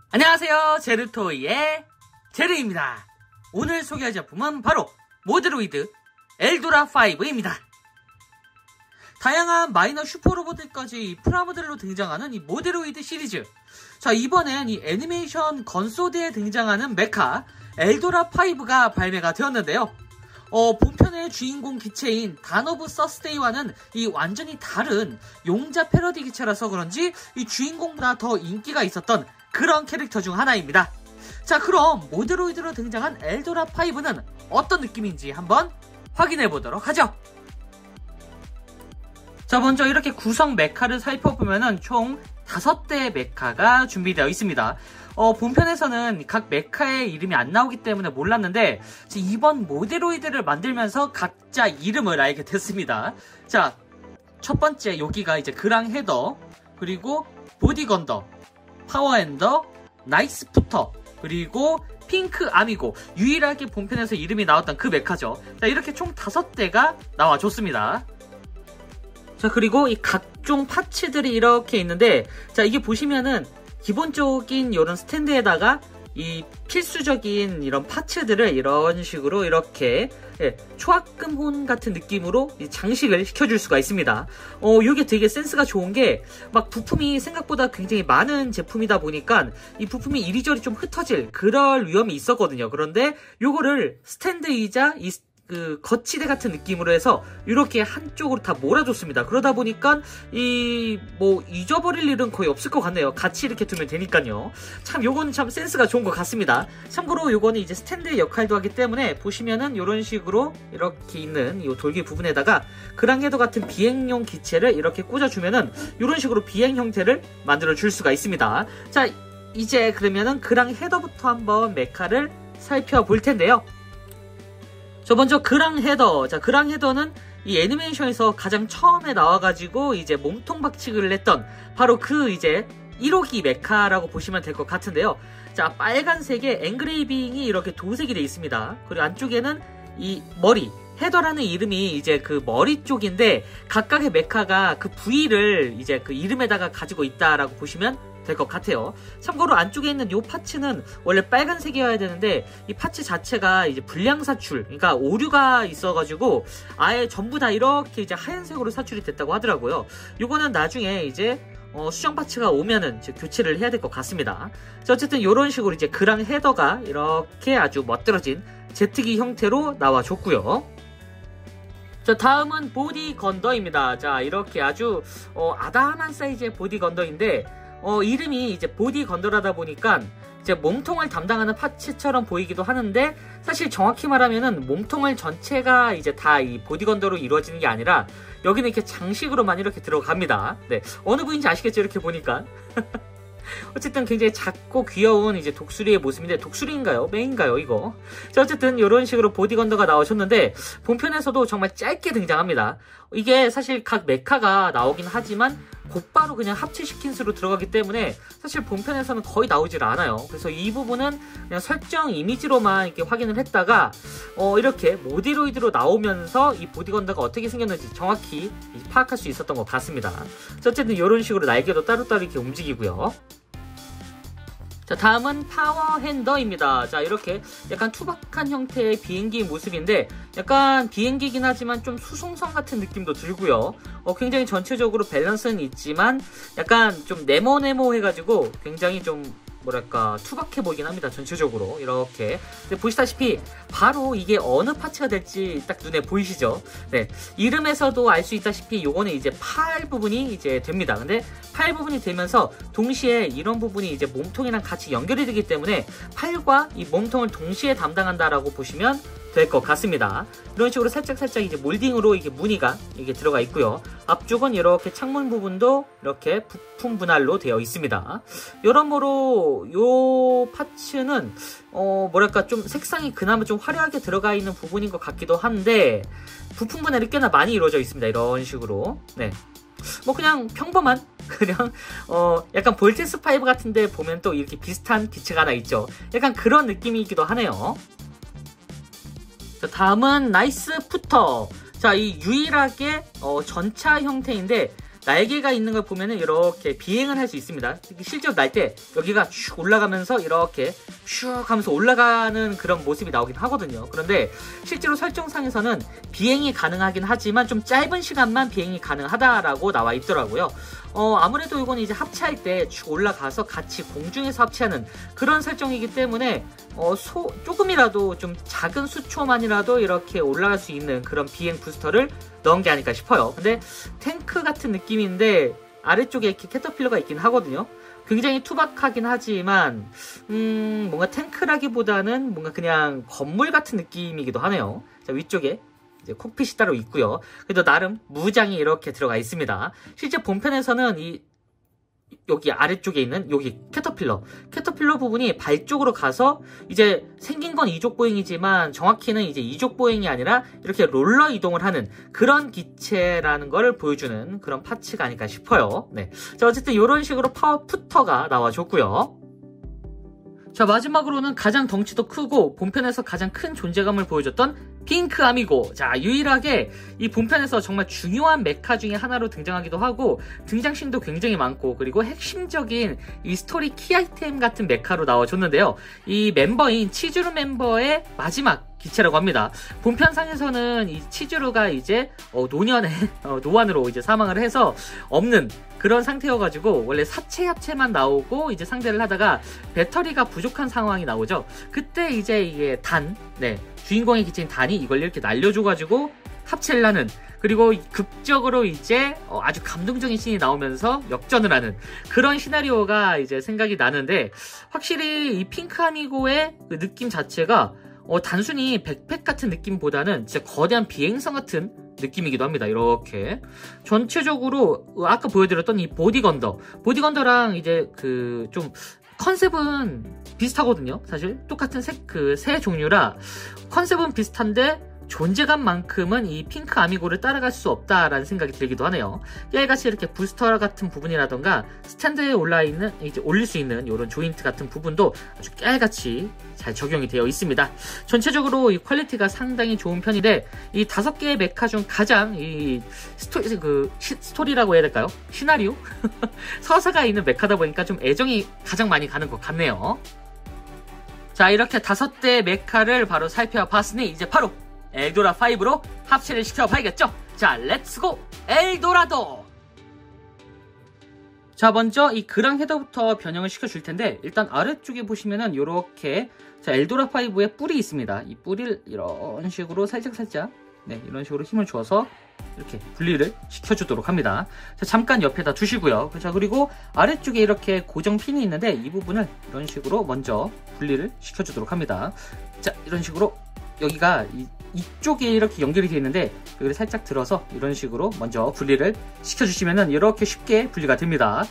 안녕하세요, 제르토이의 제르입니다. 오늘 소개할 제품은 바로 모드로이드 엘도라5입니다. 다양한 마이너 슈퍼로봇들까지 프라모델로 등장하는 이 모드로이드 시리즈. 자, 이번엔 이 애니메이션 건소드에 등장하는 메카 엘도라5가 발매가 되었는데요. 본편의 주인공 기체인 단오브 서스데이와는 이 완전히 다른 용자 패러디 기체라서 그런지 이 주인공보다 더 인기가 있었던 그런 캐릭터 중 하나입니다. 자, 그럼 모드로이드로 등장한 엘도라5는 어떤 느낌인지 한번 확인해 보도록 하죠. 자, 먼저 이렇게 구성 메카를 살펴보면은 총 5대의 메카가 준비되어 있습니다. 본편에서는 각 메카의 이름이 안 나오기 때문에 몰랐는데 이번 모드로이드를 만들면서 각자 이름을 알게 됐습니다. 자, 첫 번째 여기가 이제 그랑 헤더, 그리고 보디 건더, 파워핸더, 나이스 푸터, 그리고 핑크 아미고, 유일하게 본편에서 이름이 나왔던 그 메카죠. 자, 이렇게 총 5대가 나와줬습니다. 자, 그리고 이 각종 파츠들이 이렇게 있는데, 자, 이게 보시면은 기본적인 이런 스탠드에다가 이 필수적인 이런 파츠들을 이런 식으로 이렇게 초합금혼 같은 느낌으로 장식을 시켜줄 수가 있습니다. 이게 되게 센스가 좋은 게 막 부품이 생각보다 굉장히 많은 제품이다 보니까 이 부품이 이리저리 좀 흩어질 그럴 위험이 있었거든요. 그런데 요거를 스탠드이자 그 거치대 같은 느낌으로 해서 이렇게 한쪽으로 다 몰아줬습니다. 그러다 보니까 잊어버릴 일은 거의 없을 것 같네요. 같이 이렇게 두면 되니까요. 참 요건 참 센스가 좋은 것 같습니다. 참고로 요거는 이제 스탠드의 역할도 하기 때문에 보시면은 요런 식으로 이렇게 있는 이 돌기 부분에다가 그랑헤더 같은 비행용 기체를 이렇게 꽂아주면은 요런 식으로 비행 형태를 만들어 줄 수가 있습니다. 자, 이제 그러면은 그랑헤더부터 한번 메카를 살펴볼 텐데요. 먼저 그랑헤더. 자, 그랑헤더는 이 애니메이션에서 가장 처음에 나와가지고 이제 몸통 박치기를 했던 바로 그 이제 1호기 메카라고 보시면 될 것 같은데요. 자, 빨간색의 엔그레이빙이 이렇게 도색이 되어 있습니다. 그리고 안쪽에는 이 머리, 헤더라는 이름이 이제 그 머리 쪽인데 각각의 메카가 그 부위를 이제 그 이름에다가 가지고 있다라고 보시면 될 것 같아요. 참고로 안쪽에 있는 이 파츠는 원래 빨간색이어야 되는데 이 파츠 자체가 이제 불량 사출, 그러니까 오류가 있어가지고 아예 전부 다 이렇게 이제 하얀색으로 사출이 됐다고 하더라고요. 요거는 나중에 이제 수정 파츠가 오면은 이제 교체를 해야 될 것 같습니다. 자, 어쨌든 이런 식으로 이제 그랑 헤더가 이렇게 아주 멋들어진 제트기 형태로 나와줬고요. 자, 다음은 보디 건더입니다. 자, 이렇게 아주 아담한 사이즈의 보디 건더인데 이름이 이제 보디 건더라다 보니까 이제 몸통을 담당하는 파츠처럼 보이기도 하는데 사실 정확히 말하면은 몸통을 전체가 이제 다 이 보디 건더로 이루어지는 게 아니라 여기는 이렇게 장식으로만 이렇게 들어갑니다. 네, 어느 부위인지 아시겠죠? 이렇게 보니까. 어쨌든 굉장히 작고 귀여운 이제 독수리의 모습인데, 독수리인가요? 매인가요, 이거? 자, 어쨌든 이런 식으로 보디 건더가 나오셨는데 본편에서도 정말 짧게 등장합니다. 이게 사실 각 메카가 나오긴 하지만 곧바로 그냥 합체시킨 수로 들어가기 때문에 사실 본편에서는 거의 나오질 않아요. 그래서 이 부분은 그냥 설정 이미지로만 이렇게 확인을 했다가 이렇게 모드로이드로 나오면서 이 보디 건더가 어떻게 생겼는지 정확히 파악할 수 있었던 것 같습니다. 자, 어쨌든 이런 식으로 날개도 따로따로 이렇게 움직이고요. 자, 다음은 파워핸더입니다. 자, 이렇게 약간 투박한 형태의 비행기 모습인데 약간 비행기긴 하지만 좀 수송선 같은 느낌도 들고요. 굉장히 전체적으로 밸런스는 있지만 약간 좀 네모네모 해가지고 굉장히 좀 뭐랄까 투박해 보이긴 합니다. 전체적으로 이렇게. 근데 보시다시피 바로 이게 어느 파츠가 될지 딱 눈에 보이시죠? 네, 이름에서도 알 수 있다시피 요거는 이제 팔 부분이 이제 됩니다. 근데 팔 부분이 되면서 동시에 이런 부분이 이제 몸통이랑 같이 연결이 되기 때문에 팔과 이 몸통을 동시에 담당한다라고 보시면 될 것 같습니다. 이런 식으로 살짝살짝 이제 몰딩으로 이게 무늬가 이게 들어가 있고요. 앞쪽은 이렇게 창문 부분도 이렇게 부품 분할로 되어 있습니다. 여러모로 요 파츠는 뭐랄까 좀 색상이 그나마 좀 화려하게 들어가 있는 부분인 것 같기도 한데 부품 분할이 꽤나 많이 이루어져 있습니다. 이런 식으로. 네. 그냥 평범한 그냥 약간 볼테스 5 같은데 보면 또 이렇게 비슷한 기체가 하나 있죠. 약간 그런 느낌이기도 하네요. 자, 다음은 나이스 푸터. 자, 이 유일하게 전차 형태인데 날개가 있는 걸 보면은 이렇게 비행을 할 수 있습니다. 실제로 날 때 여기가 슉 올라가면서 이렇게 슉 하면서 올라가는 그런 모습이 나오긴 하거든요. 그런데 실제로 설정상에서는 비행이 가능하긴 하지만 좀 짧은 시간만 비행이 가능하다라고 나와 있더라고요. 아무래도 이건 이제 합체할 때 쭉 올라가서 같이 공중에서 합체하는 그런 설정이기 때문에 조금이라도 좀 작은 수초만이라도 이렇게 올라갈 수 있는 그런 비행 부스터를 넣은 게 아닐까 싶어요. 근데 탱크 같은 느낌인데 아래쪽에 이렇게 캐터필러가 있긴 하거든요. 굉장히 투박하긴 하지만 뭔가 탱크라기보다는 뭔가 그냥 건물 같은 느낌이기도 하네요. 자, 위쪽에 이제 콕핏이 따로 있고요. 그래도 나름 무장이 이렇게 들어가 있습니다. 실제 본편에서는 여기 아래쪽에 있는 여기 캐터필러 부분이 발 쪽으로 가서 이제 생긴 건 이족 보행이지만 정확히는 이제 이족 보행이 아니라 이렇게 롤러 이동을 하는 그런 기체라는 걸 보여주는 그런 파츠가 아닐까 싶어요. 네. 자, 어쨌든 이런 식으로 파워푸터가 나와줬고요. 자, 마지막으로는 가장 덩치도 크고 본편에서 가장 큰 존재감을 보여줬던 핑크 아미고. 자, 유일하게 이 본편에서 정말 중요한 메카 중에 하나로 등장하기도 하고 등장신도 굉장히 많고 그리고 핵심적인 이 스토리 키 아이템 같은 메카로 나와줬는데요. 이 멤버인 치즈루 멤버의 마지막 기체라고 합니다. 본편상에서는 이 치즈루가 이제 노안으로 이제 사망을 해서 없는 그런 상태여가지고 원래 사체 합체만 나오고 이제 상대를 하다가 배터리가 부족한 상황이 나오죠. 그때 이제 이게 주인공의 기체인 단이 이걸 이렇게 날려줘가지고 합체를 하는, 그리고 극적으로 이제 아주 감동적인 씬이 나오면서 역전을 하는 그런 시나리오가 이제 생각이 나는데, 확실히 이 핑크 아미고의 그 느낌 자체가 단순히 백팩 같은 느낌보다는 진짜 거대한 비행선 같은 느낌이기도 합니다. 이렇게 전체적으로 아까 보여드렸던 이 보디건더랑 이제 그 좀 컨셉은 비슷하거든요. 사실 똑같은 새 종류라 컨셉은 비슷한데 존재감만큼은 이 핑크 아미고를 따라갈 수 없다라는 생각이 들기도 하네요. 깨알같이 이렇게 부스터 같은 부분이라던가 스탠드에 이제 올릴 수 있는 이런 조인트 같은 부분도 아주 깨알같이 잘 적용이 되어 있습니다. 전체적으로 이 퀄리티가 상당히 좋은 편인데, 이 5개의 메카 중 가장 이 스토리라고 해야 될까요? 시나리오? 서사가 있는 메카다 보니까 좀 애정이 가장 많이 가는 것 같네요. 자, 이렇게 5대의 메카를 바로 살펴봤으니 이제 바로 엘도라 5로 합체를 시켜봐야겠죠? 자, 렛츠고 엘도라도! 자, 먼저 이 그랑 헤더부터 변형을 시켜줄 텐데, 일단 아래쪽에 보시면은 요렇게 엘도라 5의 뿔이 있습니다. 이 뿔을 이런 식으로 살짝 이런 식으로 힘을 줘서 이렇게 분리를 시켜주도록 합니다. 자, 잠깐 옆에다 두시고요. 자, 그리고 아래쪽에 이렇게 고정 핀이 있는데 이 부분을 이런 식으로 먼저 분리를 시켜주도록 합니다. 자, 이런 식으로 여기가 이쪽에 이렇게 연결이 되어 있는데 여기를 살짝 들어서 이런 식으로 먼저 분리를 시켜주시면은 이렇게 쉽게 분리가 됩니다.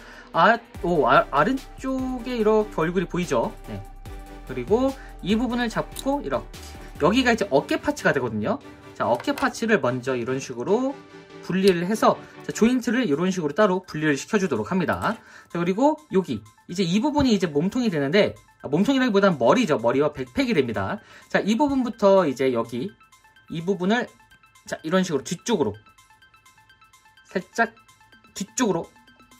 아래쪽에 이렇게 얼굴이 보이죠? 네. 그리고 이 부분을 잡고 이렇게 여기가 이제 어깨 파츠가 되거든요. 자, 어깨 파츠를 먼저 이런 식으로 분리를 해서 조인트를 이런 식으로 따로 분리를 시켜주도록 합니다. 자, 그리고 여기 이제 이 부분이 이제 몸통이 되는데, 몸통이라기보다는 머리죠. 머리와 백팩이 됩니다. 자, 이 부분부터 이제 여기 이 부분을 이런 식으로 뒤쪽으로 살짝 뒤쪽으로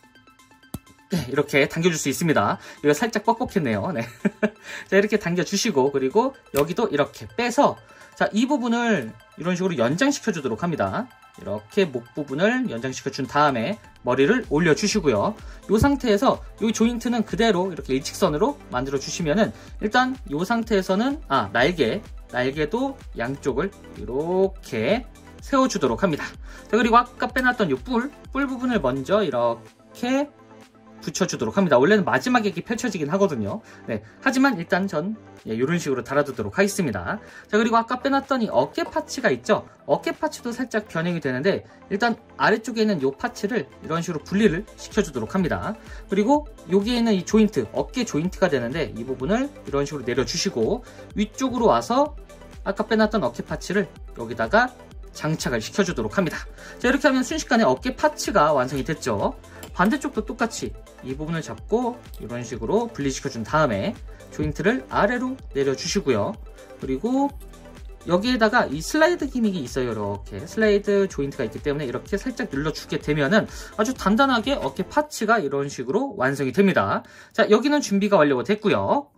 이렇게 당겨줄 수 있습니다. 이거 살짝 뻑뻑했네요. 네. 자, 이렇게 당겨주시고, 그리고 여기도 이렇게 빼서 이 부분을 이런 식으로 연장시켜 주도록 합니다. 이렇게 목 부분을 연장시켜 준 다음에 머리를 올려 주시고요. 이 상태에서 이 조인트는 그대로 이렇게 일직선으로 만들어 주시면은, 일단 이 상태에서는 날개도 양쪽을 이렇게 세워 주도록 합니다. 자, 그리고 아까 빼놨던 이 뿔 부분을 먼저 이렇게 붙여주도록 합니다. 원래는 마지막에 이렇게 펼쳐지긴 하거든요. 네, 하지만 일단 전 이런 식으로 달아두도록 하겠습니다. 자, 그리고 아까 빼놨던 이 어깨 파츠가 있죠? 어깨 파츠도 살짝 변형이 되는데, 일단 아래쪽에 있는 이 파츠를 이런 식으로 분리를 시켜주도록 합니다. 그리고 여기에 있는 이 조인트, 어깨 조인트가 되는데 이 부분을 이런 식으로 내려주시고, 위쪽으로 와서 아까 빼놨던 어깨 파츠를 여기다가 장착을 시켜주도록 합니다. 자, 이렇게 하면 순식간에 어깨 파츠가 완성이 됐죠. 반대쪽도 똑같이 이 부분을 잡고 이런 식으로 분리시켜준 다음에 조인트를 아래로 내려주시고요. 그리고 여기에다가 이 슬라이드 기믹이 있어요. 이렇게 슬라이드 조인트가 있기 때문에 이렇게 살짝 눌러주게 되면은 아주 단단하게 어깨 파츠가 이런 식으로 완성이 됩니다. 자, 여기는 준비가 완료가 됐고요.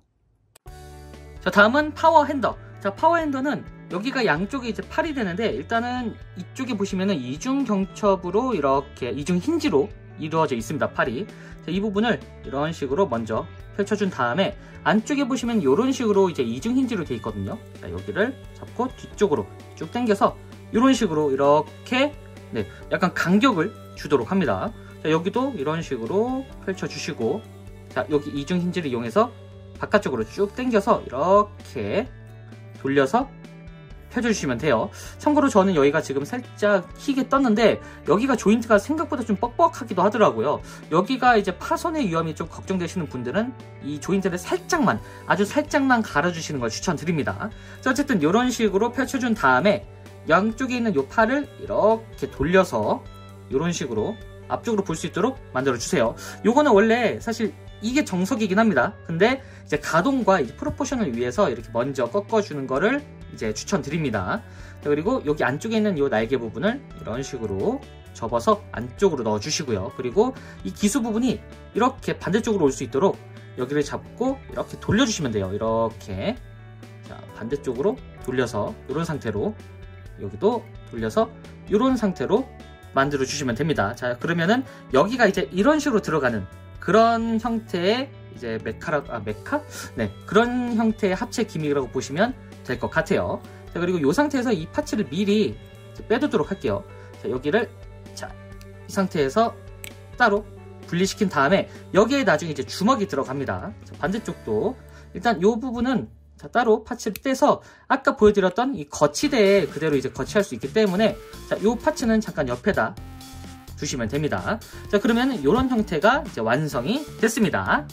자, 다음은 파워 핸더. 자, 파워 핸더는 여기가 양쪽에 이제 팔이 되는데, 일단은 이쪽에 보시면은 이중 경첩으로 이렇게 이중 힌지로 이루어져 있습니다. 팔이. 자, 이 부분을 이런 식으로 먼저 펼쳐준 다음에 안쪽에 보시면 이런 식으로 이제 이중 힌지로 되어 있거든요. 자, 여기를 잡고 뒤쪽으로 쭉 당겨서 이런 식으로 이렇게 약간 간격을 주도록 합니다. 자, 여기도 이런 식으로 펼쳐주시고, 자, 여기 이중 힌지를 이용해서 바깥쪽으로 쭉 당겨서 이렇게 돌려서 펴주시면 돼요. 참고로 저는 여기가 지금 살짝 희게 떴는데 여기가 조인트가 생각보다 좀 뻑뻑하기도 하더라고요. 여기가 이제 파손의 위험이 좀 걱정되시는 분들은 이 조인트를 살짝만, 아주 살짝만 갈아주시는 걸 추천드립니다. 자, 어쨌든 이런 식으로 펼쳐준 다음에 양쪽에 있는 이 팔을 이렇게 돌려서 이런 식으로 앞쪽으로 볼 수 있도록 만들어주세요. 요거는 원래 사실 이게 정석이긴 합니다. 근데 이제 가동과 이제 프로포션을 위해서 이렇게 먼저 꺾어주는 거를 이제 추천드립니다. 자, 그리고 여기 안쪽에 있는 이 날개 부분을 이런 식으로 접어서 안쪽으로 넣어주시고요. 그리고 이 기수 부분이 이렇게 반대쪽으로 올 수 있도록 여기를 잡고 이렇게 돌려주시면 돼요. 이렇게. 자, 반대쪽으로 돌려서 이런 상태로, 여기도 돌려서 이런 상태로 만들어 주시면 됩니다. 자, 그러면은 여기가 이제 이런 식으로 들어가는 그런 형태의 이제 메카? 네, 그런 형태의 합체 기믹이라고 보시면 될 것 같아요. 자, 그리고 이 상태에서 이 파츠를 미리 빼두도록 할게요. 자, 여기를 이 상태에서 따로 분리시킨 다음에 여기에 나중에 이제 주먹이 들어갑니다. 자, 반대쪽도 일단 이 부분은 따로 파츠를 떼서 아까 보여드렸던 이 거치대에 그대로 이제 거치할 수 있기 때문에 자, 이 파츠는 잠깐 옆에다 두시면 됩니다. 자, 그러면 이런 형태가 이제 완성이 됐습니다.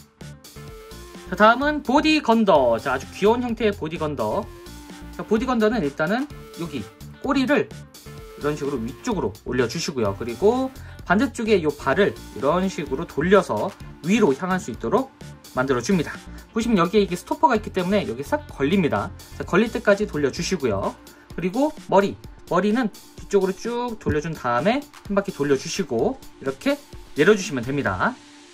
자, 다음은 보디 건더. 자, 아주 귀여운 형태의 보디 건더. 자, 보디 건더는 일단은 여기 꼬리를 이런 식으로 위쪽으로 올려주시고요. 그리고 반대쪽에 이 발을 이런 식으로 돌려서 위로 향할 수 있도록 만들어줍니다. 보시면 여기에 이게 스토퍼가 있기 때문에 여기 싹 걸립니다. 자, 걸릴 때까지 돌려주시고요. 그리고 머리는 뒤쪽으로 쭉 돌려준 다음에 한 바퀴 돌려주시고 이렇게 내려주시면 됩니다.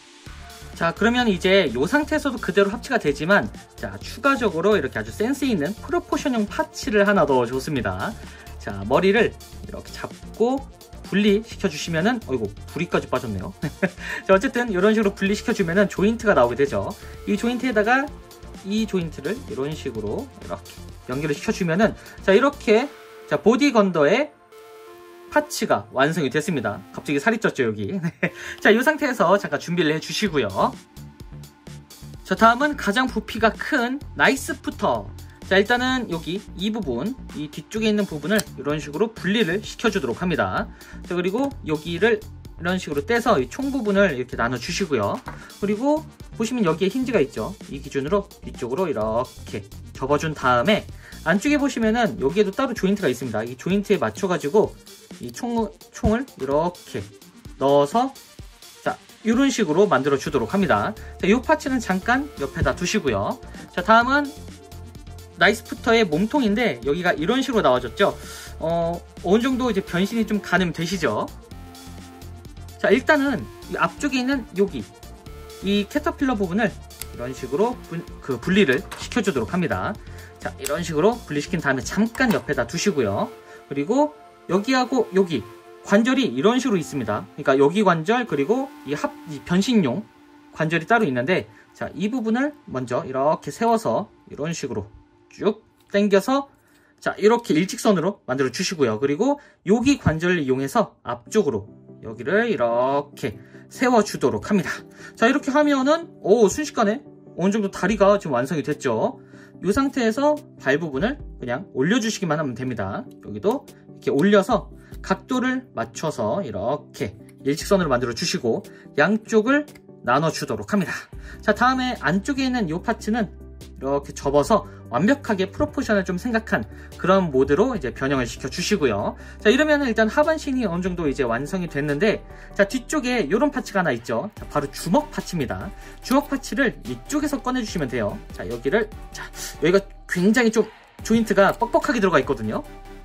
자, 그러면 이제 이 상태에서도 그대로 합체가 되지만, 자, 추가적으로 이렇게 아주 센스 있는 프로포션용 파츠를 하나 넣어줬습니다. 자, 머리를 이렇게 잡고 분리시켜 주시면은, 어이구, 부리까지 빠졌네요. 자, 어쨌든 이런 식으로 분리시켜 주면은 조인트가 나오게 되죠. 이 조인트에다가 이 조인트를 이런 식으로 이렇게 연결을 시켜주면은, 자, 이렇게, 자, 보디 건더의 파츠가 완성이 됐습니다. 갑자기 살이 쪘죠, 여기. 자, 이 상태에서 잠깐 준비를 해주시고요. 자, 다음은 가장 부피가 큰 나이스 푸터. 자, 일단은 여기 이 부분, 이 뒤쪽에 있는 부분을 이런 식으로 분리를 시켜주도록 합니다. 자, 그리고 여기를 이런 식으로 떼서 이 총 부분을 이렇게 나눠주시고요. 그리고 보시면 여기에 힌지가 있죠. 이 기준으로 뒤쪽으로 이렇게 접어준 다음에 안쪽에 보시면은 여기에도 따로 조인트가 있습니다. 이 조인트에 맞춰가지고 이 총을 이렇게 넣어서 자, 이런 식으로 만들어 주도록 합니다. 자, 이 파츠는 잠깐 옆에다 두시고요. 자, 다음은 나이스푸터의 몸통인데 여기가 이런 식으로 나와졌죠. 어느 정도 이제 변신이 좀 가늠되시죠. 자, 일단은 이 앞쪽에 있는 여기 이 캐터필러 부분을 이런 식으로 분리를 시켜주도록 합니다. 자, 이런 식으로 분리시킨 다음에 잠깐 옆에다 두시고요. 그리고 여기하고 여기 관절이 이런 식으로 있습니다. 그러니까 여기 관절 그리고 이 변신용 관절이 따로 있는데, 자, 이 부분을 먼저 이렇게 세워서 이런 식으로 쭉 당겨서 자, 이렇게 일직선으로 만들어 주시고요. 그리고 여기 관절을 이용해서 앞쪽으로 여기를 이렇게 세워 주도록 합니다. 자, 이렇게 하면은 순식간에 어느 정도 다리가 지금 완성이 됐죠. 이 상태에서 발 부분을 그냥 올려주시기만 하면 됩니다. 여기도 이렇게 올려서 각도를 맞춰서 이렇게 일직선으로 만들어 주시고 양쪽을 나눠 주도록 합니다. 자, 다음에 안쪽에 있는 이 파츠는 이렇게 접어서 완벽하게 프로포션을 좀 생각한 그런 모드로 이제 변형을 시켜 주시고요. 자, 이러면 일단 하반신이 어느 정도 이제 완성이 됐는데, 자, 뒤쪽에 이런 파츠가 하나 있죠. 자, 바로 주먹 파츠입니다. 주먹 파츠를 이쪽에서 꺼내 주시면 돼요. 자, 여기가 굉장히 좀 조인트가 뻑뻑하게 들어가 있거든요.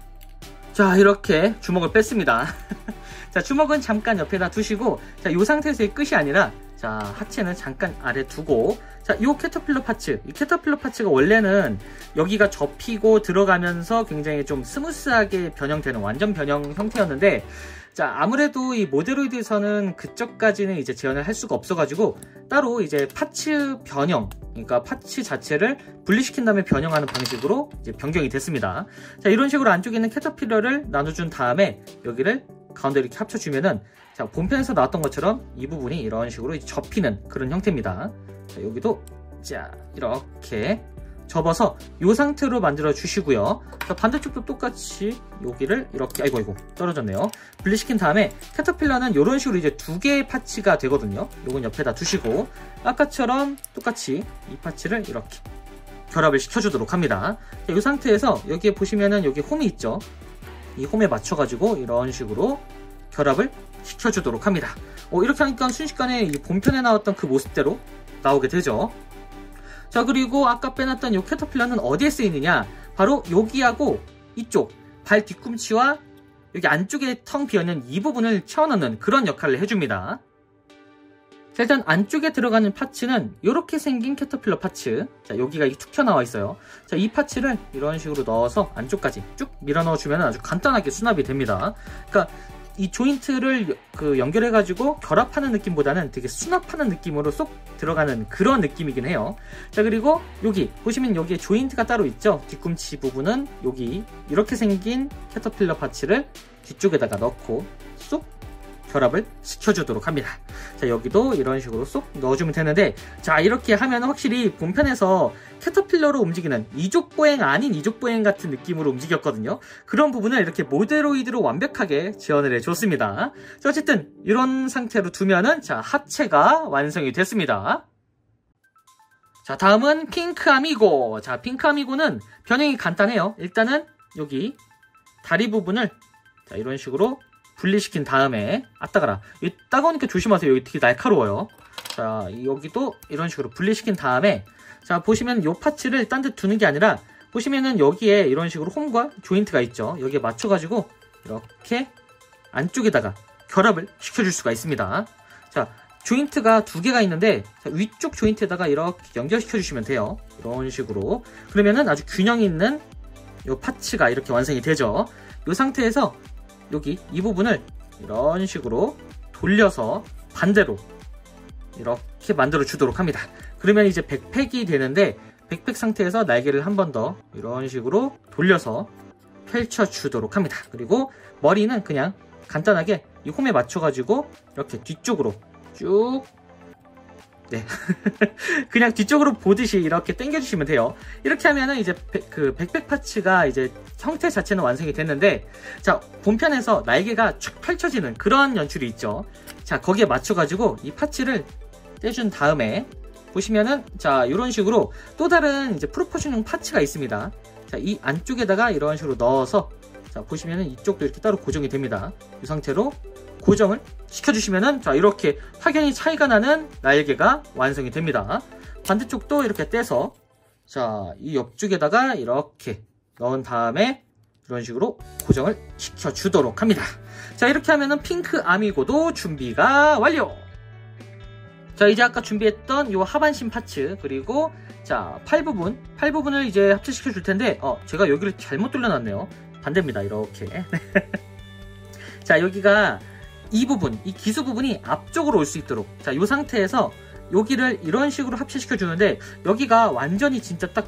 자, 이렇게 주먹을 뺐습니다. 자, 주먹은 잠깐 옆에다 두시고, 자, 이 상태에서의 끝이 아니라, 자, 하체는 잠깐 아래 두고, 자, 이 캐터필러 파츠, 이 캐터필러 파츠가 원래는 여기가 접히고 들어가면서 굉장히 좀 스무스하게 변형되는 완전 변형 형태였는데, 자, 아무래도 이 모데로이드에서는 그쪽까지는 이제 재현을 할 수가 없어가지고 따로 이제 파츠 변형, 그러니까 파츠 자체를 분리시킨 다음에 변형하는 방식으로 이제 변경이 됐습니다. 자, 이런 식으로 안쪽에 있는 캐터필러를 나눠준 다음에 여기를 가운데 이렇게 합쳐주면은, 자, 본편에서 나왔던 것처럼 이 부분이 이런 식으로 이제 접히는 그런 형태입니다. 자, 여기도 자, 이렇게 접어서 이 상태로 만들어 주시고요. 자, 반대쪽도 똑같이 여기를 이렇게, 아이고 떨어졌네요. 분리시킨 다음에 캐터필러는 이런 식으로 이제 두 개의 파츠가 되거든요. 요건 옆에다 두시고 아까처럼 똑같이 이 파츠를 이렇게 결합을 시켜주도록 합니다. 자, 이 상태에서 여기에 보시면은 여기 홈이 있죠. 이 홈에 맞춰가지고 이런 식으로 결합을 시켜주도록 합니다. 이렇게 하니까 순식간에 이 본편에 나왔던 그 모습대로 나오게 되죠. 자, 그리고 아까 빼놨던 이 캐터필러는 어디에 쓰이느냐, 바로 여기하고 이쪽 발 뒤꿈치와 여기 안쪽에 텅 비어있는 이 부분을 채워넣는 그런 역할을 해줍니다. 자, 일단 안쪽에 들어가는 파츠는 이렇게 생긴 캐터필러 파츠, 자, 여기가 툭 튀어나와 있어요. 자, 이 파츠를 이런 식으로 넣어서 안쪽까지 쭉 밀어 넣어주면 아주 간단하게 수납이 됩니다. 그러니까 이 조인트를 연결해가지고 결합하는 느낌보다는 되게 수납하는 느낌으로 쏙 들어가는 그런 느낌이긴 해요. 자, 그리고 여기 보시면 여기에 조인트가 따로 있죠. 뒤꿈치 부분은 여기 이렇게 생긴 캐터필러 파츠를 뒤쪽에다가 넣고 쏙 결합을 시켜주도록 합니다. 자, 여기도 이런 식으로 쏙 넣어주면 되는데, 자, 이렇게 하면 확실히 본편에서 캐터필러로 움직이는 이족보행 아닌 이족보행 같은 느낌으로 움직였거든요. 그런 부분을 이렇게 모데로이드로 완벽하게 재현을 해줬습니다. 자, 어쨌든 이런 상태로 두면은, 자, 하체가 완성이 됐습니다. 자, 다음은 핑크 아미고. 자, 핑크 아미고는 변형이 간단해요. 일단은 여기 다리 부분을, 자, 이런 식으로 분리시킨 다음에, 따가라, 여기 따가우니까 조심하세요. 여기 되게 날카로워요. 자, 여기도 이런 식으로 분리시킨 다음에, 자, 보시면 이 파츠를 딴 데 두는 게 아니라, 보시면은 여기에 이런 식으로 홈과 조인트가 있죠. 여기에 맞춰가지고 이렇게 안쪽에다가 결합을 시켜줄 수가 있습니다. 자, 조인트가 두 개가 있는데, 자, 위쪽 조인트에다가 이렇게 연결시켜 주시면 돼요. 이런 식으로. 그러면은 아주 균형 있는 이 파츠가 이렇게 완성이 되죠. 이 상태에서 여기 이 부분을 이런 식으로 돌려서 반대로 이렇게 만들어 주도록 합니다. 그러면 이제 백팩이 되는데, 백팩 상태에서 날개를 한 번 더 이런 식으로 돌려서 펼쳐 주도록 합니다. 그리고 머리는 그냥 간단하게 이 홈에 맞춰 가지고 이렇게 뒤쪽으로 쭉, 네, 그냥 뒤쪽으로 보듯이 이렇게 당겨주시면 돼요. 이렇게 하면은 이제 백팩 파츠가 이제 형태 자체는 완성이 됐는데, 자, 본편에서 날개가 쭉 펼쳐지는 그런 연출이 있죠. 자, 거기에 맞춰가지고 이 파츠를 떼준 다음에 보시면은, 자, 이런 식으로 또 다른 이제 프로포션용 파츠가 있습니다. 자, 이 안쪽에다가 이런 식으로 넣어서, 자, 보시면은 이쪽도 이렇게 따로 고정이 됩니다. 이 상태로 고정을 시켜주시면은, 자, 이렇게 확연히 차이가 나는 날개가 완성이 됩니다. 반대쪽도 이렇게 떼서, 자, 이 옆쪽에다가 이렇게 넣은 다음에 이런 식으로 고정을 시켜주도록 합니다. 자, 이렇게 하면은 핑크 아미고도 준비가 완료! 자, 이제 아까 준비했던 이 하반신 파츠, 그리고 자, 팔 부분을 이제 합체시켜 줄 텐데, 제가 여기를 잘못 돌려놨네요. 반대입니다. 이렇게. 자, 여기가 이 부분, 이 기수 부분이 앞쪽으로 올 수 있도록, 자, 이 상태에서 여기를 이런 식으로 합체시켜 주는데, 여기가 완전히 진짜 딱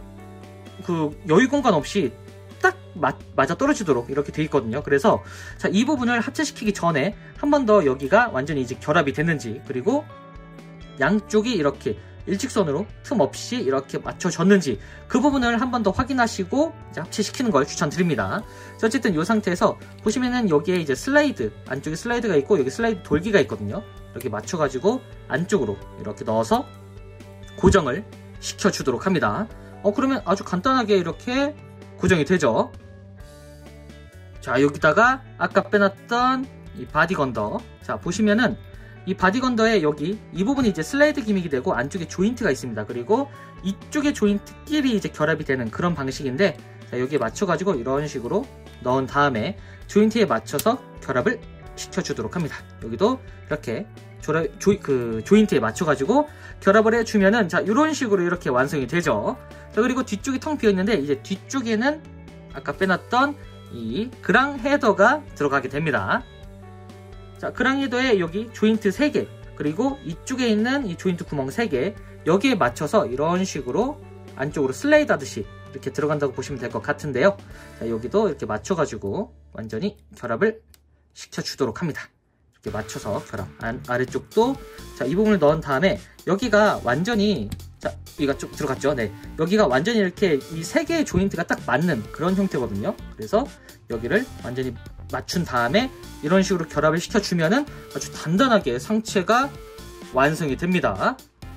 여유 공간 없이 딱 맞아 떨어지도록 이렇게 돼 있거든요. 그래서 자, 이 부분을 합체시키기 전에 한 번 더 여기가 완전히 이제 결합이 됐는지, 그리고 양쪽이 이렇게 일직선으로 틈 없이 이렇게 맞춰졌는지, 그 부분을 한 번 더 확인하시고 이제 합체시키는 걸 추천드립니다. 자, 어쨌든 이 상태에서 보시면은 여기에 이제 슬라이드, 안쪽에 슬라이드가 있고 여기 슬라이드 돌기가 있거든요. 이렇게 맞춰가지고 안쪽으로 이렇게 넣어서 고정을 시켜주도록 합니다. 그러면 아주 간단하게 이렇게 고정이 되죠. 자, 여기다가 아까 빼놨던 이 바디건더, 자, 보시면은 이 바디건더에 여기 이 부분이 이제 슬라이드 기믹이 되고 안쪽에 조인트가 있습니다. 그리고 이쪽에 조인트끼리 이제 결합이 되는 그런 방식인데, 자, 여기에 맞춰가지고 이런 식으로 넣은 다음에 조인트에 맞춰서 결합을 시켜주도록 합니다. 여기도 이렇게 조인트에 맞춰가지고 결합을 해주면은 자, 이런 식으로 이렇게 완성이 되죠. 자, 그리고 뒤쪽이 텅 비어있는데 이제 뒤쪽에는 아까 빼놨던 이 그랑 헤더가 들어가게 됩니다. 자, 그랑 헤더에 여기 조인트 3개, 그리고 이쪽에 있는 이 조인트 구멍 3개, 여기에 맞춰서 이런 식으로 안쪽으로 슬라이드 하듯이 이렇게 들어간다고 보시면 될 것 같은데요. 자, 여기도 이렇게 맞춰가지고 완전히 결합을 시켜주도록 합니다. 이렇게 맞춰서 결합. 아래쪽도 자, 이 부분을 넣은 다음에 여기가 완전히 자, 여기가 쭉 들어갔죠. 네, 여기가 완전히 이렇게 이 3개의 조인트가 딱 맞는 그런 형태거든요. 그래서 여기를 완전히 맞춘 다음에 이런 식으로 결합을 시켜주면은 아주 단단하게 상체가 완성이 됩니다.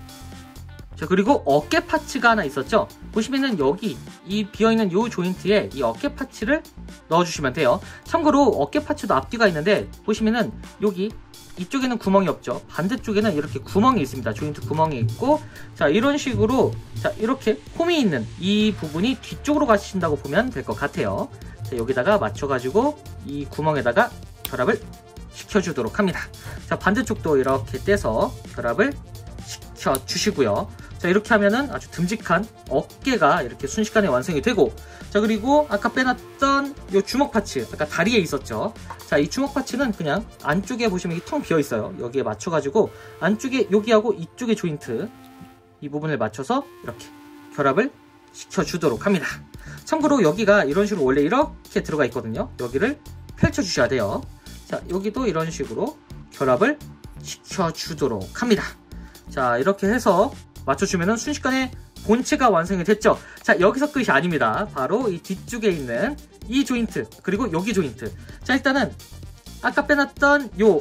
자, 그리고 어깨 파츠가 하나 있었죠. 보시면은 여기 이 비어있는 이 조인트에 이 어깨 파츠를 넣어주시면 돼요. 참고로 어깨 파츠도 앞뒤가 있는데 보시면은 여기 이쪽에는 구멍이 없죠. 반대쪽에는 이렇게 구멍이 있습니다. 조인트 구멍이 있고, 자, 이런 식으로 자, 이렇게 홈이 있는 이 부분이 뒤쪽으로 가신다고 보면 될 것 같아요. 자, 여기다가 맞춰가지고 이 구멍에다가 결합을 시켜주도록 합니다. 자, 반대쪽도 이렇게 떼서 결합을 시켜주시고요. 자, 이렇게 하면은 아주 듬직한 어깨가 이렇게 순식간에 완성이 되고, 자, 그리고 아까 빼놨던 이 주먹 파츠, 아까 다리에 있었죠. 자, 이 주먹 파츠는 그냥 안쪽에 보시면 텅 비어 있어요. 여기에 맞춰가지고 안쪽에 여기하고 이쪽에 조인트 이 부분을 맞춰서 이렇게 결합을 시켜주도록 합니다. 참고로 여기가 이런 식으로 원래 이렇게 들어가 있거든요. 여기를 펼쳐주셔야 돼요. 자, 여기도 이런 식으로 결합을 시켜주도록 합니다. 자, 이렇게 해서 맞춰주면은 순식간에 본체가 완성이 됐죠. 자, 여기서 끝이 아닙니다. 바로 이 뒤쪽에 있는 이 조인트, 그리고 여기 조인트. 자, 일단은 아까 빼놨던 요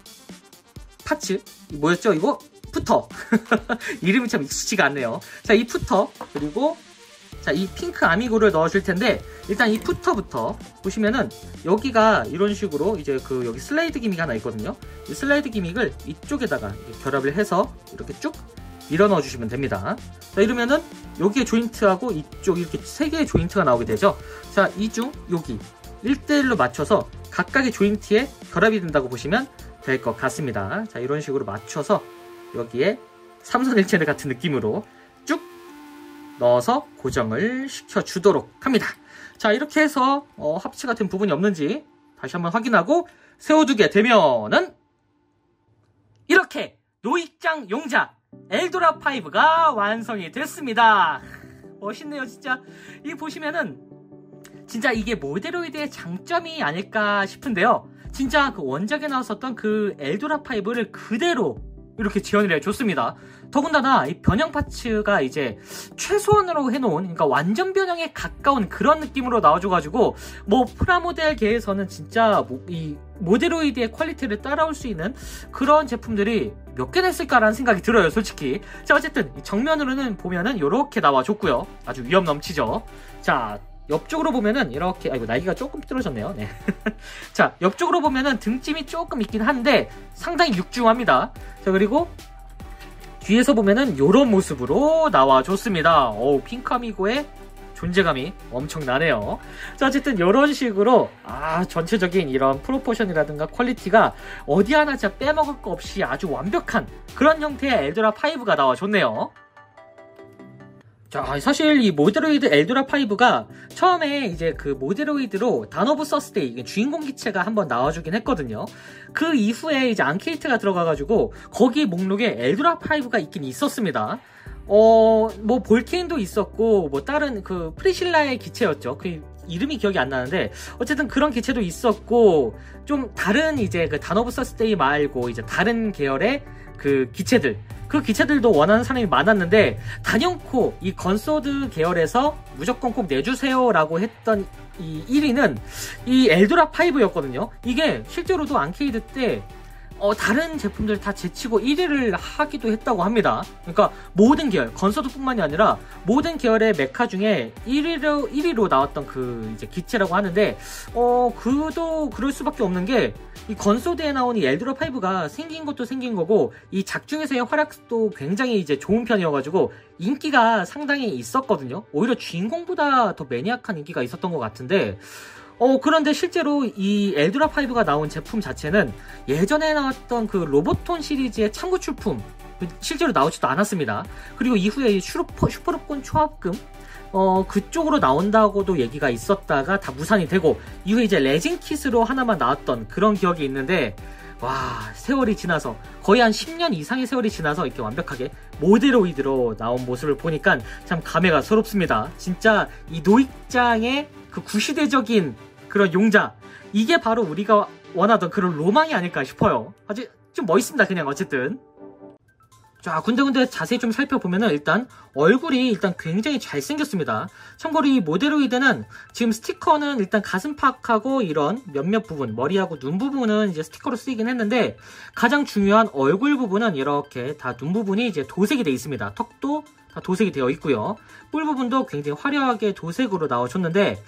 파츠 뭐였죠? 이거 푸터. 이름이 참 익숙지가 않네요. 자, 이 푸터, 그리고 자, 이 핑크 아미고를 넣어줄 텐데, 일단 이 푸터부터 보시면은 여기가 이런 식으로 이제 여기 슬라이드 기믹이 하나 있거든요. 이 슬라이드 기믹을 이쪽에다가 결합을 해서 이렇게 쭉 밀어 넣어 주시면 됩니다. 자, 이러면은 여기에 조인트하고 이쪽 이렇게 3개의 조인트가 나오게 되죠. 자, 이중 여기 1대1로 맞춰서 각각의 조인트에 결합이 된다고 보시면 될 것 같습니다. 자, 이런 식으로 맞춰서 여기에 삼선일체를 같은 느낌으로 쭉 넣어서 고정을 시켜주도록 합니다. 자, 이렇게 해서 합체 같은 부분이 없는지 다시 한번 확인하고 세워두게 되면은 이렇게 노익장 용자 엘도라5가 완성이 됐습니다. 멋있네요, 진짜. 이 보시면은 진짜 이게 모데로이드의 장점이 아닐까 싶은데요. 진짜 그 원작에 나왔었던 그 엘도라5를 그대로 이렇게 지원을 해줬습니다. 더군다나 이 변형 파츠가 이제 최소한으로 해놓은, 그러니까 완전 변형에 가까운 그런 느낌으로 나와줘가지고 뭐 프라모델계에서는 진짜 이 모데로이드의 퀄리티를 따라올 수 있는 그런 제품들이 몇 개나 있을까라는 생각이 들어요, 솔직히. 자, 어쨌든 정면으로는 보면은 이렇게 나와줬고요. 아주 위험 넘치죠. 자, 옆쪽으로 보면은 이렇게, 아이고, 날개가 조금 삐뚤어졌네요. 네. 자, 옆쪽으로 보면은 등짐이 조금 있긴 한데 상당히 육중합니다. 자, 그리고 뒤에서 보면은 이런 모습으로 나와줬습니다. 어우, 핑크아미고의 존재감이 엄청나네요. 자, 어쨌든 이런 식으로 전체적인 이런 프로포션이라든가 퀄리티가 어디 하나 진짜 빼먹을 거 없이 아주 완벽한 그런 형태의 엘도라5가 나와줬네요. 자, 사실 이 모데로이드 엘도라5가 처음에 이제 그 모데로이드로 단 오브 서스데이 주인공 기체가 한번 나와주긴 했거든요. 그 이후에 이제 앙케이트가 들어가가지고 거기 목록에 엘도라5가 있긴 있었습니다. 뭐 볼케인도 있었고 뭐 다른 그 프리실라의 기체였죠. 그 이름이 기억이 안 나는데 어쨌든 그런 기체도 있었고 좀 다른 이제 그 단 오브 서스데이 말고 이제 다른 계열의 그 기체들, 그 기체들도 원하는 사람이 많았는데 단연코 이 건소드 계열에서 무조건 꼭 내주세요 라고 했던 이 1위는 이 엘도라5였거든요. 이게 실제로도 앙케이드 때 다른 제품들 다 제치고 1위를 하기도 했다고 합니다. 그러니까 모든 계열, 건소드 뿐만이 아니라 모든 계열의 메카 중에 1위로 나왔던 그 이제 기체라고 하는데, 그도 그럴 수밖에 없는 게, 이 건소드에 나온 이 엘드라 5가 생긴 것도 생긴 거고, 이 작중에서의 활약도 굉장히 이제 좋은 편이어가지고, 인기가 상당히 있었거든요. 오히려 주인공보다 더 매니악한 인기가 있었던 것 같은데, 그런데 실제로 이 엘드라 5가 나온 제품 자체는 예전에 나왔던 그 로보톤 시리즈의 참고 출품, 실제로 나오지도 않았습니다. 그리고 이후에 이 슈퍼롭콘 초합금, 그쪽으로 나온다고도 얘기가 있었다가 다 무산이 되고, 이후에 이제 레진 킷으로 하나만 나왔던 그런 기억이 있는데, 와, 세월이 지나서 거의 한 10년 이상의 세월이 지나서 이렇게 완벽하게 모데로이드로 나온 모습을 보니까 참 감회가 새롭습니다. 진짜 이 노익장의 그 구시대적인 그런 용자, 이게 바로 우리가 원하던 그런 로망이 아닐까 싶어요. 아주 좀 멋있습니다. 그냥 어쨌든. 자, 군데군데 자세히 좀 살펴보면은 일단 얼굴이 일단 굉장히 잘생겼습니다. 참고로 이 모데로이드는 지금 스티커는 일단 가슴팍하고 이런 몇몇 부분, 머리하고 눈 부분은 이제 스티커로 쓰이긴 했는데, 가장 중요한 얼굴 부분은 이렇게 다 눈 부분이 이제 도색이 되어 있습니다. 턱도 다 도색이 되어 있고요. 뿔 부분도 굉장히 화려하게 도색으로 나와줬는데,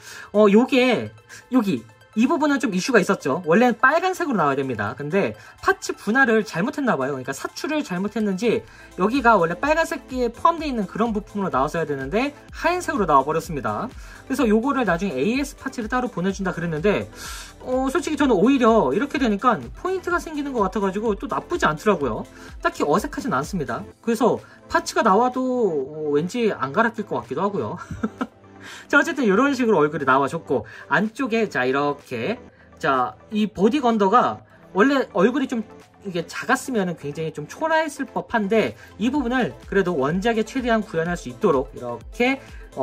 여기 이 부분은 좀 이슈가 있었죠. 원래는 빨간색으로 나와야 됩니다. 근데 파츠 분할을 잘못했나봐요. 그러니까 사출을 잘못했는지 여기가 원래 빨간색에 포함되어 있는 그런 부품으로 나왔어야 되는데 하얀색으로 나와버렸습니다. 그래서 요거를 나중에 AS 파츠를 따로 보내준다 그랬는데, 솔직히 저는 오히려 이렇게 되니까 포인트가 생기는 것 같아가지고 또 나쁘지 않더라고요. 딱히 어색하진 않습니다. 그래서 파츠가 나와도 왠지 안 갈아 낄 것 같기도 하고요. 자, 어쨌든 이런 식으로 얼굴이 나와줬고, 안쪽에 자 이렇게, 자 이 보디 건더가 원래 얼굴이 좀 이게 작았으면 굉장히 좀 초라했을 법한데, 이 부분을 그래도 원작에 최대한 구현할 수 있도록 이렇게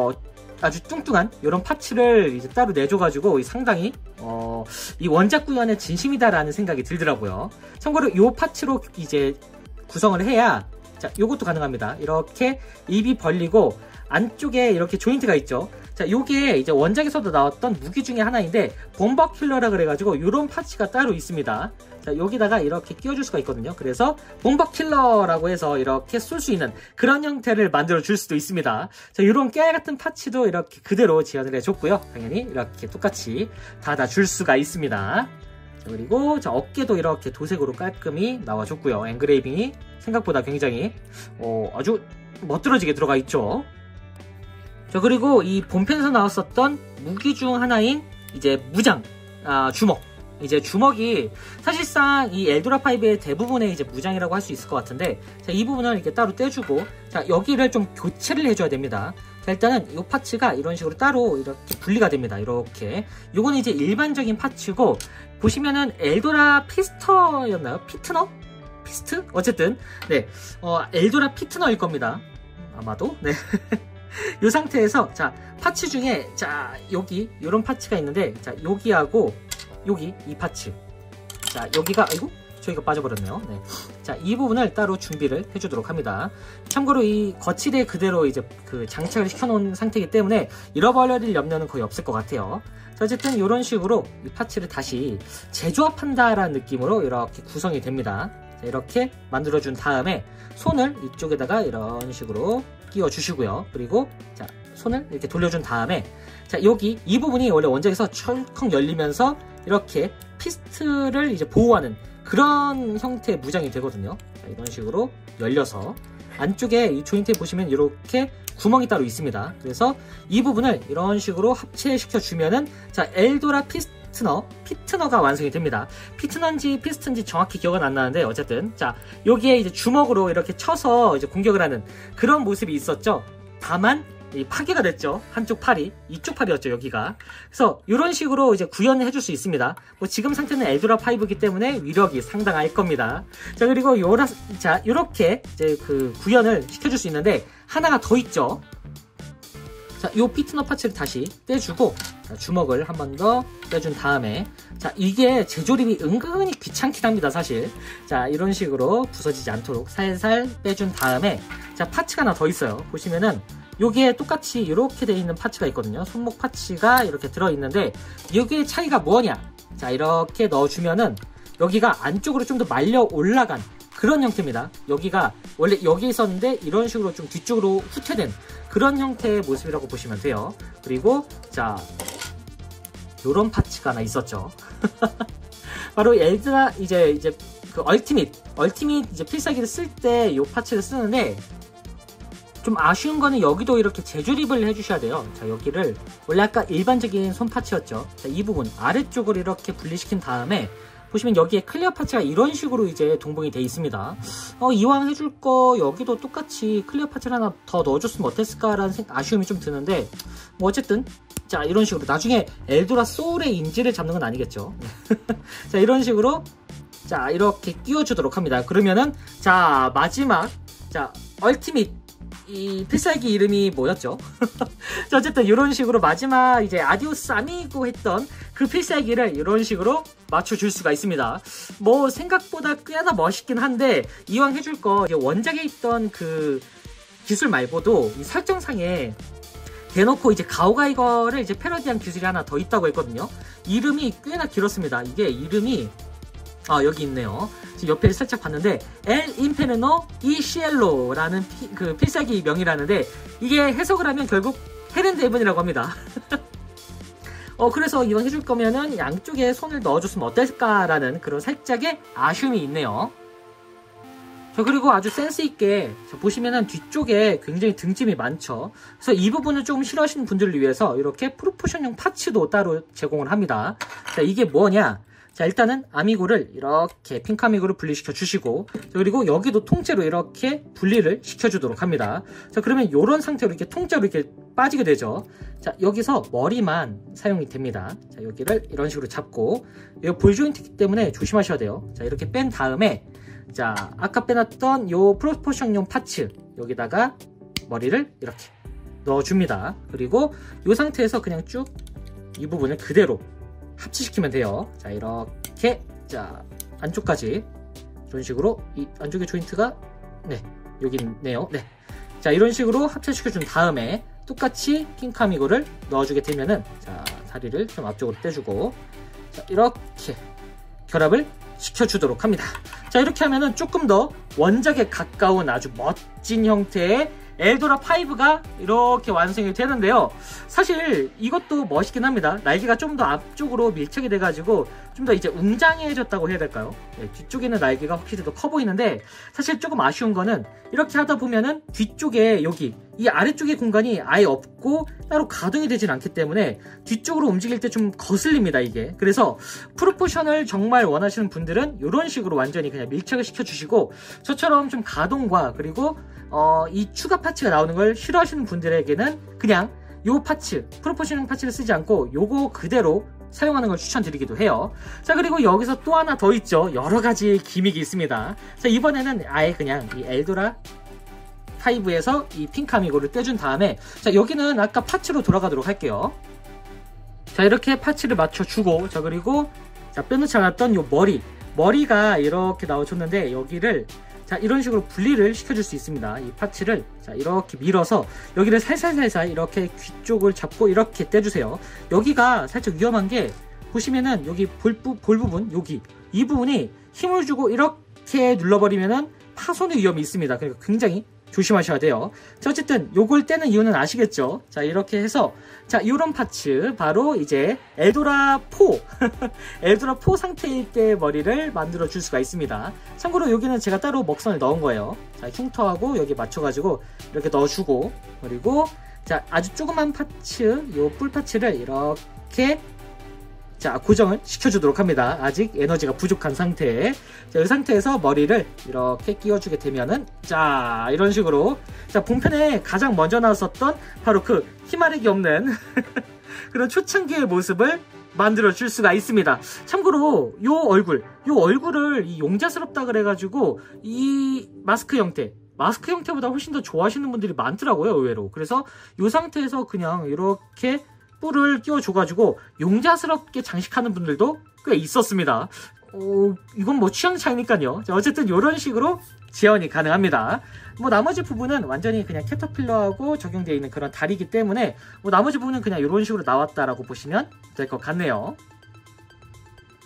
아주 뚱뚱한 이런 파츠를 이제 따로 내줘가지고 상당히 이 원작 구현에 진심이다라는 생각이 들더라고요. 참고로 이 파츠로 이제 구성을 해야, 자 요것도 가능합니다. 이렇게 입이 벌리고 안쪽에 이렇게 조인트가 있죠. 자, 요게 이제 원작에서도 나왔던 무기 중에 하나인데 범버 킬러라 그래가지고 이런 파츠가 따로 있습니다. 자, 여기다가 이렇게 끼워줄 수가 있거든요. 그래서 범버 킬러라고 해서 이렇게 쏠 수 있는 그런 형태를 만들어 줄 수도 있습니다. 자, 이런 깨알 같은 파츠도 이렇게 그대로 지원을 해줬고요. 당연히 이렇게 똑같이 닫아줄 수가 있습니다. 자, 그리고 자, 어깨도 이렇게 도색으로 깔끔히 나와줬고요. 엔그레이빙이 생각보다 굉장히 아주 멋들어지게 들어가 있죠. 자, 그리고 이 본편에서 나왔었던 무기 중 하나인 이제 무장, 주먹. 이제 주먹이 사실상 이 엘도라5의 대부분의 이제 무장이라고 할 수 있을 것 같은데, 자, 이 부분을 이렇게 따로 떼주고, 자, 여기를 좀 교체를 해줘야 됩니다. 자, 일단은 이 파츠가 이런 식으로 따로 이렇게 분리가 됩니다. 이렇게. 요거는 이제 일반적인 파츠고, 보시면은 엘도라 피스터였나요? 피트너? 피스트? 어쨌든, 네. 엘도라 피트너일 겁니다. 아마도. 네. 이 상태에서, 자, 파츠 중에, 자, 여기, 요런 파츠가 있는데, 자, 여기하고, 여기, 이 파츠. 자, 여기가, 아이고, 저기가 빠져버렸네요. 네. 자, 이 부분을 따로 준비를 해주도록 합니다. 참고로 이 거치대에 그대로 이제 그 장착을 시켜놓은 상태이기 때문에 잃어버릴 염려는 거의 없을 것 같아요. 자, 어쨌든 이런 식으로 이 파츠를 다시 재조합한다라는 느낌으로 이렇게 구성이 됩니다. 자, 이렇게 만들어준 다음에 손을 이쪽에다가 이런 식으로 끼워 주시고요. 그리고 자, 손을 이렇게 돌려준 다음에 자, 여기 이 부분이 원래 원작에서 철컹 열리면서 이렇게 피스트를 이제 보호하는 그런 형태의 무장이 되거든요. 자, 이런 식으로 열려서 안쪽에 이 조인트에 보시면 이렇게 구멍이 따로 있습니다. 그래서 이 부분을 이런 식으로 합체시켜 주면은 자, 엘도라 피트너가 완성이 됩니다. 피트너인지 피스트인지 정확히 기억은 안 나는데 어쨌든 자, 여기에 이제 주먹으로 이렇게 쳐서 이제 공격을 하는 그런 모습이 있었죠. 다만 이 파괴가 됐죠. 한쪽 팔이, 이쪽 팔이었죠, 여기가. 그래서 이런 식으로 이제 구현을 해줄 수 있습니다. 뭐 지금 상태는 엘도라 5이기 때문에 위력이 상당할 겁니다. 자, 그리고 자, 요렇게 이제 그 구현을 시켜줄 수 있는데 하나가 더 있죠. 자, 요 피트너 파츠를 다시 떼주고 자, 주먹을 한 번 더 떼준 다음에 자, 이게 재조립이 은근히 귀찮긴 합니다, 사실. 자, 이런 식으로 부서지지 않도록 살살 빼준 다음에 자, 파츠가 하나 더 있어요. 보시면은 여기에 똑같이 이렇게 되어 있는 파츠가 있거든요. 손목 파츠가 이렇게 들어있는데 여기에 차이가 뭐냐? 자, 이렇게 넣어주면은 여기가 안쪽으로 좀 더 말려 올라간 그런 형태입니다. 여기가 원래 여기 있었는데 이런 식으로 좀 뒤쪽으로 후퇴된 그런 형태의 모습이라고 보시면 돼요. 그리고 자, 요런 파츠가 하나 있었죠. 바로 엘드라 이제 그 얼티밋 이제 필살기를 쓸 때 요 파츠를 쓰는데, 좀 아쉬운 거는 여기도 이렇게 재조립을 해주셔야 돼요. 자, 여기를 원래 아까 일반적인 손 파츠였죠. 자, 이 부분 아래쪽으로 이렇게 분리시킨 다음에 보시면 여기에 클리어 파츠가 이런 식으로 이제 동봉이 돼 있습니다. 이왕 해줄 거 여기도 똑같이 클리어 파츠를 하나 더 넣어줬으면 어땠을까라는 아쉬움이 좀 드는데, 뭐 어쨌든 자, 이런 식으로 나중에 엘도라 소울의 인지를 잡는 건 아니겠죠. 자, 이런 식으로 자, 이렇게 끼워주도록 합니다. 그러면은 자, 마지막 자, 얼티밋 이 필살기 이름이 뭐였죠? 자, 어쨌든 이런 식으로 마지막 이제 아디오스 아미고 했던 그 필살기를 이런 식으로 맞춰줄 수가 있습니다. 뭐 생각보다 꽤나 멋있긴 한데, 이왕 해줄 거 원작에 있던 그 기술 말고도 이 설정상에 대놓고 이제 가오가이거를 이제 패러디한 기술이 하나 더 있다고 했거든요. 이름이 꽤나 길었습니다. 이게 이름이 여기 있네요. 지금 옆에 살짝 봤는데 엘 인페르노 이 시엘로라는 그 필살기 명이라는데, 이게 해석을 하면 결국 헤렌 데븐이라고 합니다. 그래서 이왕 해줄 거면은 양쪽에 손을 넣어줬으면 어떨까라는 그런 살짝의 아쉬움이 있네요. 자, 그리고 아주 센스있게 보시면은 뒤쪽에 굉장히 등짐이 많죠. 그래서 이 부분을 조금 싫어하시는 분들을 위해서 이렇게 프로포션용 파츠도 따로 제공을 합니다. 자, 이게 뭐냐? 자, 일단은 아미고를 이렇게 핑크 아미고를 분리시켜 주시고, 그리고 여기도 통째로 이렇게 분리를 시켜 주도록 합니다. 자, 그러면 이런 상태로 이렇게 통째로 이렇게 빠지게 되죠. 자, 여기서 머리만 사용이 됩니다. 자, 여기를 이런 식으로 잡고, 이거 볼 조인트이기 때문에 조심하셔야 돼요. 자, 이렇게 뺀 다음에 자, 아까 빼놨던 요 프로포션용 파츠 여기다가 머리를 이렇게 넣어줍니다. 그리고 이 상태에서 그냥 쭉 이 부분을 그대로 합치시키면 돼요. 자, 이렇게 자, 안쪽까지 이런 식으로 이 안쪽에 조인트가 여기 있네요. 자, 이런 식으로 합체시켜 준 다음에 똑같이 핑크 아미고를 넣어주게 되면은 자, 다리를 좀 앞쪽으로 떼주고 자, 이렇게 결합을 시켜주도록 합니다. 자, 이렇게 하면은 조금 더 원작에 가까운 아주 멋진 형태의 엘도라 5가 이렇게 완성이 되는데요. 사실 이것도 멋있긴 합니다. 날개가 좀 더 앞쪽으로 밀착이 돼가지고 좀 더 이제 웅장해졌다고 해야 될까요? 뒤쪽에는 날개가 확실히 더 커 보이는데, 사실 조금 아쉬운 거는 이렇게 하다 보면은 뒤쪽에 여기 이 아래쪽의 공간이 아예 없고 따로 가동이 되진 않기 때문에 뒤쪽으로 움직일 때 좀 거슬립니다, 이게. 그래서 프로포션을 정말 원하시는 분들은 이런 식으로 완전히 그냥 밀착을 시켜주시고, 저처럼 좀 가동과 그리고 이 추가 파츠가 나오는 걸 싫어하시는 분들에게는 그냥 요 파츠, 프로포션용 파츠를 쓰지 않고 요거 그대로 사용하는 걸 추천드리기도 해요. 자, 그리고 여기서 또 하나 더 있죠. 여러가지 기믹이 있습니다. 자, 이번에는 아예 그냥 이 엘도라 5에서 이 핑크 아미고를 떼준 다음에, 자, 여기는 아까 파츠로 돌아가도록 할게요. 자, 이렇게 파츠를 맞춰주고, 자, 그리고 자, 빼놓지 않았던 요 머리가 이렇게 나와줬는데, 여기를 자, 이런 식으로 분리를 시켜줄 수 있습니다. 이 파츠를 자, 이렇게 밀어서 여기를 살살살살 이렇게 귀 쪽을 잡고 이렇게 떼주세요. 여기가 살짝 위험한 게, 보시면은 여기 볼 부분, 여기 이 부분이 힘을 주고 이렇게 눌러버리면은 파손의 위험이 있습니다. 그러니까 굉장히 조심하셔야 돼요. 자, 어쨌든 요걸 떼는 이유는 아시겠죠? 자, 이렇게 해서 자, 요런 파츠 바로 이제 엘도라 4 엘도라 4 상태일 때 머리를 만들어 줄 수가 있습니다. 참고로 여기는 제가 따로 먹선을 넣은 거예요. 자, 흉터하고 여기 맞춰가지고 이렇게 넣어주고, 그리고 자, 아주 조그만 파츠, 요 뿔 파츠를 이렇게 자, 고정을 시켜주도록 합니다. 아직 에너지가 부족한 상태. 자, 이 상태에서 머리를 이렇게 끼워주게 되면은 자, 이런 식으로 자, 본편에 가장 먼저 나왔었던 바로 그 희마력이 없는 그런 초창기의 모습을 만들어 줄 수가 있습니다. 참고로 요 얼굴을 이 용자스럽다 그래가지고 이 마스크 형태보다 훨씬 더 좋아하시는 분들이 많더라고요, 의외로. 그래서 이 상태에서 그냥 이렇게 뿔을 끼워줘가지고 용자스럽게 장식하는 분들도 꽤 있었습니다. 이건 뭐 취향 차이니까요. 자, 어쨌든 이런 식으로 재현이 가능합니다. 뭐 나머지 부분은 완전히 그냥 캐터필러하고 적용되어 있는 그런 다리이기 때문에 뭐 나머지 부분은 그냥 이런 식으로 나왔다라고 보시면 될 것 같네요.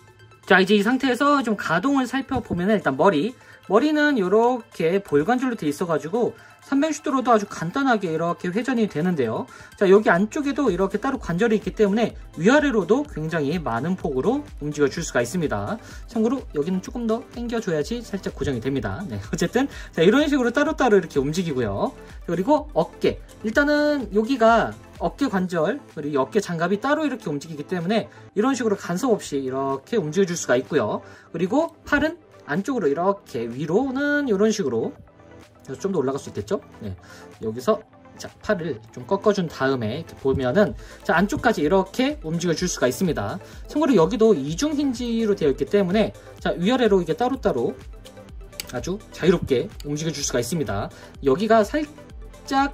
자, 이제 이 상태에서 좀 가동을 살펴보면 일단 머리는 이렇게 볼관절로 돼 있어가지고 300슈트로도 아주 간단하게 이렇게 회전이 되는데요. 자, 여기 안쪽에도 이렇게 따로 관절이 있기 때문에 위아래로도 굉장히 많은 폭으로 움직여 줄 수가 있습니다. 참고로 여기는 조금 더 당겨줘야지 살짝 고정이 됩니다. 네, 어쨌든 자, 이런 식으로 따로따로 이렇게 움직이고요. 그리고 어깨, 일단은 여기가 어깨 관절 그리고 어깨 장갑이 따로 이렇게 움직이기 때문에 이런 식으로 간섭 없이 이렇게 움직여 줄 수가 있고요. 그리고 팔은 안쪽으로 이렇게 위로는 이런 식으로 좀 더 올라갈 수 있겠죠? 네, 여기서 자, 팔을 좀 꺾어준 다음에 이렇게 보면은 자, 안쪽까지 이렇게 움직여 줄 수가 있습니다. 참고로 여기도 이중 힌지로 되어 있기 때문에 자, 위아래로 이게 따로따로 아주 자유롭게 움직여 줄 수가 있습니다. 여기가 살짝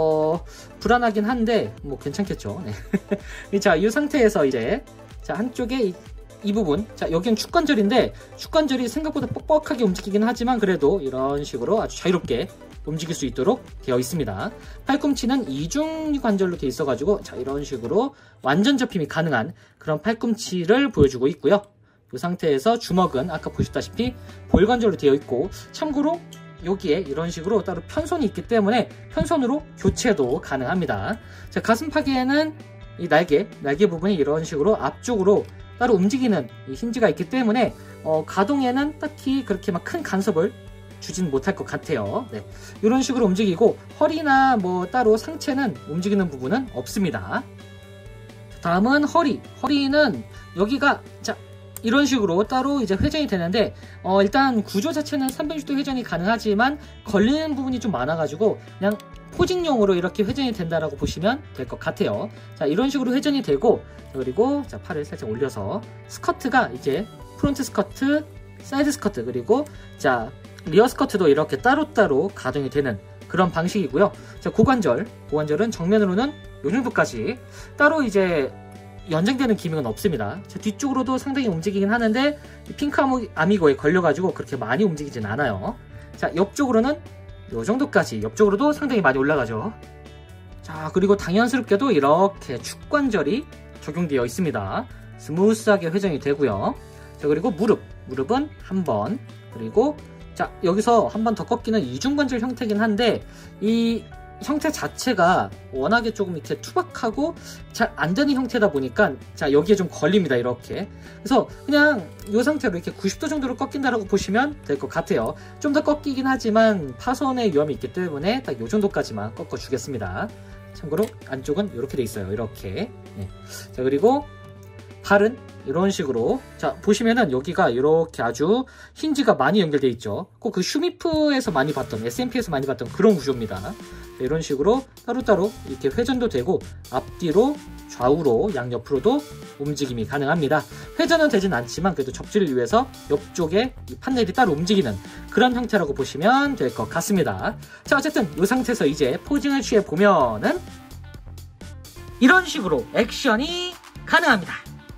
불안하긴 한데 뭐 괜찮겠죠. 네. 자, 이 상태에서 이제 자, 한쪽에 이 부분, 자, 여기는 축관절인데 축관절이 생각보다 뻑뻑하게 움직이긴 하지만 그래도 이런 식으로 아주 자유롭게 움직일 수 있도록 되어 있습니다. 팔꿈치는 이중 관절로 되어 있어가지고 자, 이런 식으로 완전 접힘이 가능한 그런 팔꿈치를 보여주고 있고요. 이 상태에서 주먹은 아까 보셨다시피 볼관절로 되어 있고 참고로 여기에 이런 식으로 따로 편손이 있기 때문에 편손으로 교체도 가능합니다. 자, 가슴팍에는 이 날개 부분이 이런 식으로 앞쪽으로 따로 움직이는 이 힌지가 있기 때문에 가동에는 딱히 그렇게 막 큰 간섭을 주진 못할 것 같아요. 네, 이런 식으로 움직이고 허리나 뭐 따로 상체는 움직이는 부분은 없습니다. 다음은 허리는 여기가 자, 이런 식으로 따로 이제 회전이 되는데 일단 구조 자체는 360도 회전이 가능하지만 걸리는 부분이 좀 많아가지고 그냥 포징용으로 이렇게 회전이 된다라고 보시면 될 것 같아요. 자, 이런 식으로 회전이 되고 그리고 자, 팔을 살짝 올려서 스커트가 이제 프론트 스커트, 사이드 스커트 그리고 자, 리어 스커트도 이렇게 따로따로 가동이 되는 그런 방식이고요. 자, 고관절은 정면으로는 요 정도까지 따로 이제 연장되는 기능은 없습니다. 자, 뒤쪽으로도 상당히 움직이긴 하는데 핑크 아미고에 걸려가지고 그렇게 많이 움직이진 않아요. 자, 옆쪽으로는 요 정도까지 옆쪽으로도 상당히 많이 올라가죠. 자, 그리고 당연스럽게도 이렇게 축관절이 적용되어 있습니다. 스무스하게 회전이 되고요. 자, 그리고 무릎은 한 번, 그리고 자, 여기서 한 번 더 꺾이는 이중관절 형태긴 한데 이 형태 자체가 워낙에 조금 이렇게 투박하고 잘 안 되는 형태다 보니까 자, 여기에 좀 걸립니다. 이렇게. 그래서 그냥 이 상태로 이렇게 90도 정도로 꺾인다라고 보시면 될 것 같아요. 좀 더 꺾이긴 하지만 파손의 위험이 있기 때문에 딱 이 정도까지만 꺾어 주겠습니다. 참고로 안쪽은 이렇게 돼 있어요. 이렇게. 네. 자, 그리고 팔은 이런 식으로 자, 보시면은 여기가 이렇게 아주 힌지가 많이 연결되어 있죠. 꼭 그 슈미프에서 많이 봤던 SMP에서 많이 봤던 그런 구조입니다. 자, 이런 식으로 따로따로 이렇게 회전도 되고 앞뒤로 좌우로 양옆으로도 움직임이 가능합니다. 회전은 되진 않지만 그래도 접지를 위해서 옆쪽에 이 판넬이 따로 움직이는 그런 형태라고 보시면 될 것 같습니다. 자, 어쨌든 이 상태에서 이제 포징을 취해 보면은 이런 식으로 액션이 가능합니다.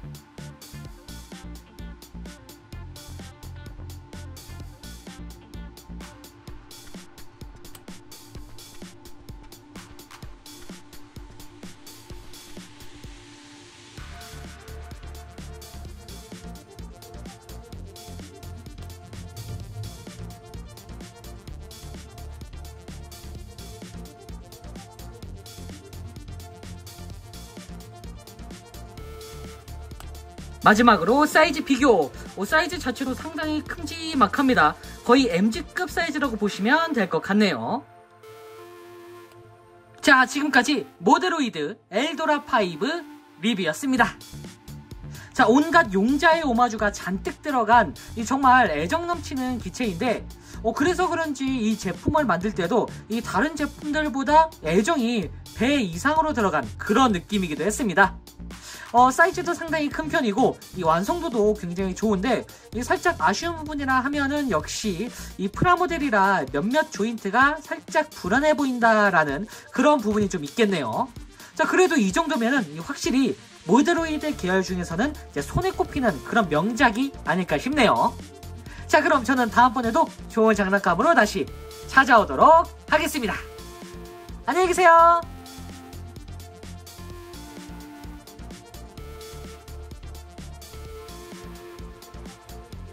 마지막으로 사이즈 비교. 사이즈 자체로 상당히 큼지막합니다. 거의 MG급 사이즈라고 보시면 될 것 같네요. 자, 지금까지 모데로이드 엘도라5 리뷰였습니다. 자, 온갖 용자의 오마주가 잔뜩 들어간 이 정말 애정 넘치는 기체인데 그래서 그런지 이 제품을 만들 때도 이 다른 제품들보다 애정이 배 이상으로 들어간 그런 느낌이기도 했습니다. 사이즈도 상당히 큰 편이고 이 완성도도 굉장히 좋은데 살짝 아쉬운 부분이라 하면은 역시 이 프라모델이라 몇몇 조인트가 살짝 불안해 보인다라는 그런 부분이 좀 있겠네요. 자, 그래도 이 정도면은 확실히 모데로이드 계열 중에서는 이제 손에 꼽히는 그런 명작이 아닐까 싶네요. 자, 그럼 저는 다음번에도 좋은 장난감으로 다시 찾아오도록 하겠습니다. 안녕히 계세요.